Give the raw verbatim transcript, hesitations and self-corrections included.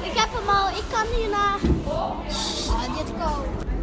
Ik heb hem al, ik kan hierna. Ah, dit kan.